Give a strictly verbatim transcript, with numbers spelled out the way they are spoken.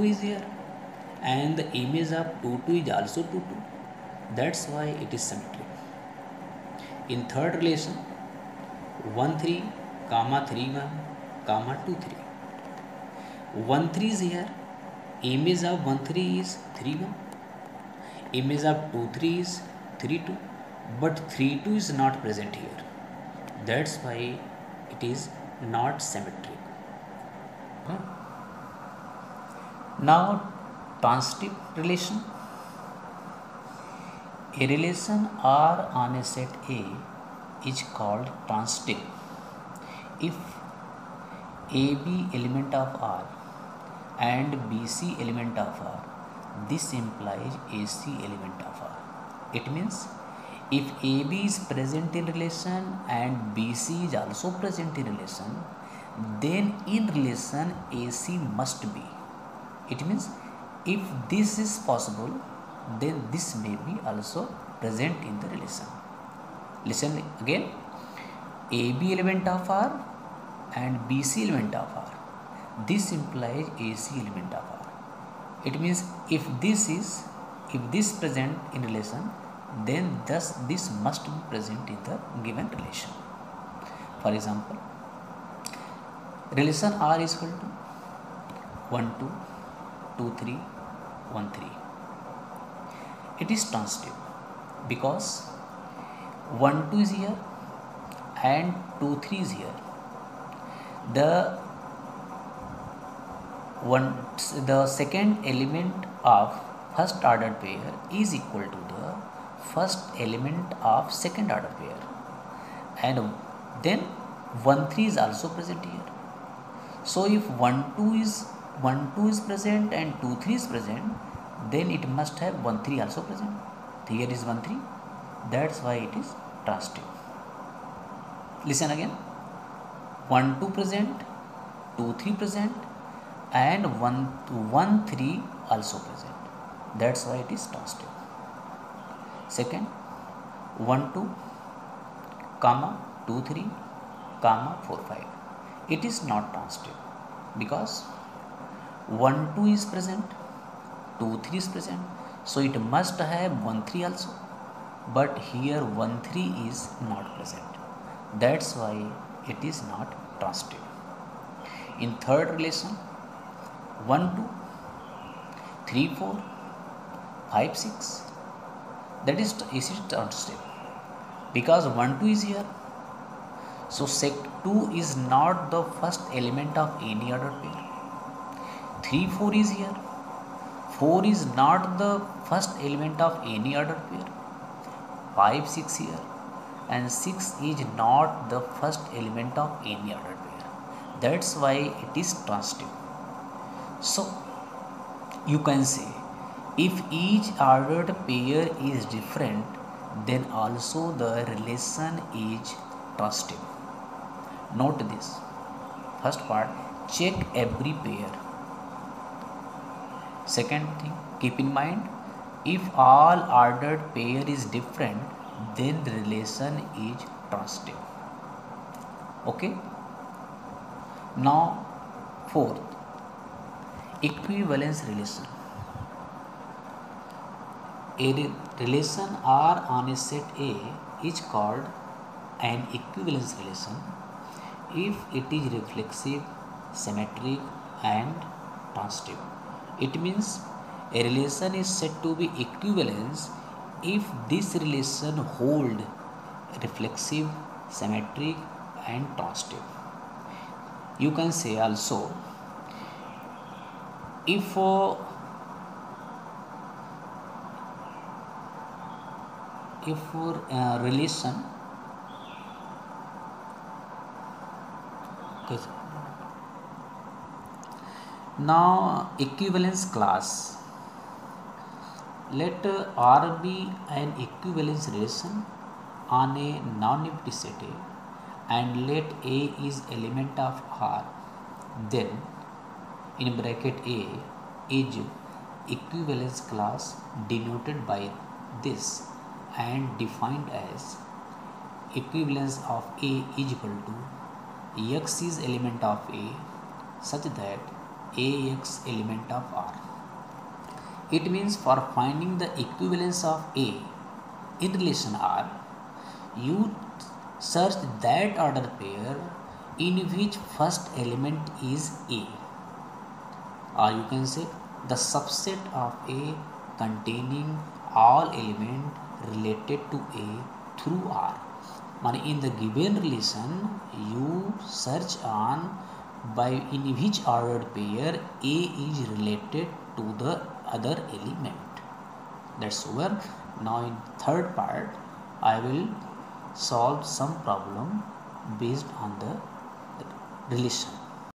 is here, and the image of two two is also two two. That's why it is symmetric. In third relation, one three comma three one comma two three, one three is here, image of one three is three one, image of two three is three two, but three two is not present here. That's why it is not symmetric. Okay. Now transitive relation. A relation R on a set A is called transitive if A B element of R and B C element of R. This implies A C element of R. It means if A B is present in relation and B C is also present in relation, then in relation A C must be. It means if this is possible, then this may be also present in the relation. Listen again. A B element of R and B C element of R. This implies A C element of R. It means if this is if this present in relation, then thus this must be present in the given relation. For example, relation R is equal to one two, two three, one three. It is transitive because one two is here and two three is here. The one the second element of first order pair is equal to the first element of second order pair, and then one three is also present here. So if one two is one two is present and two three is present, then it must have one three also present. Here is one three. That's why it is transitive. Listen again. one two present, two three present, and one one three also present. That's why it is transitive. Second, one two comma two three comma four five. It is not transitive because one two is present, two three is present, so it must have one three also, but here one three is not present. That's why it is not transitive. In third relation, one two, three four, five six, that is is it transitive because one two is here. So sec two is not the first element of any order pair. three four is here. four is not the first element of any order pair. five six here, and six is not the first element of any order pair. That's why it is transitive. So you can say if each ordered pair is different, then also the relation is transitive. Note this. First part, check every pair. Second thing, keep in mind, if all ordered pair is different, then the relation is transitive. Okay. Now fourth, equivalence relation. A relation R on a set A is called an equivalence relation if it is reflexive, symmetric, and transitive. It means a relation is said to be equivalence if this relation hold reflexive, symmetric, and transitive. You can say also if uh, if for uh, relation okay. Now equivalence class, let uh, R be an equivalence relation on a non-empty set A, and let A is element of R, then in bracket A is equivalence class denoted by this and defined as equivalence of A is equal to X is element of A such that Ax element of R. It means for finding the equivalence of A in relation R, you search that order pair in which first element is A, or you can say the subset of A containing all element related to A through R. Meaning in the given relation you search on by in which ordered pair A is related to the other element. That's over. Now in third part I will solve some problem based on the relation.